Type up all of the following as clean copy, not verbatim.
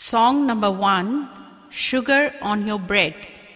Song number 1, Sugar on Your Bread.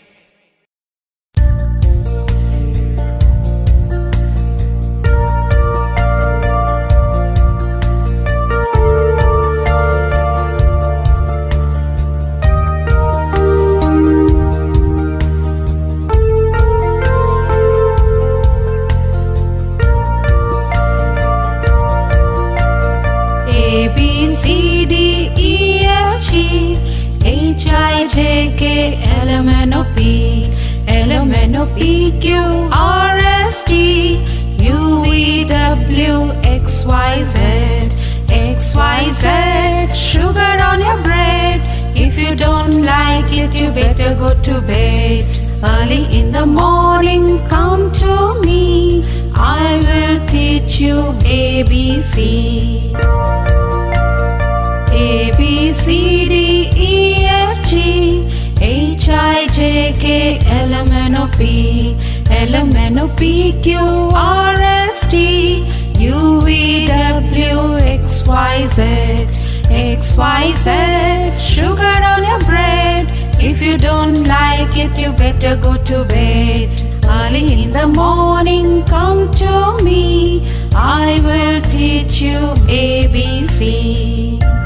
A, B, C, D, E, F, G, H, I, J, K, L, M, N, O, P, L, M, N, O, P, Q, R, S, T, U, V, W, X, Y, Z, X, Y, Z. Sugar on your bread. If you don't like it, you better go to bed. Early in the morning, come to me. I will teach you ABC. A, B, C, D, E, F, G, H, I, J, K, L, M, N, O, P, L, M, N, O, P, Q, R, S, T, U, V, W, X, Y, Z, X, Y, Z. Sugar on your bread. If you don't like it, you better go to bed. Early in the morning, come to me. I will teach you ABC.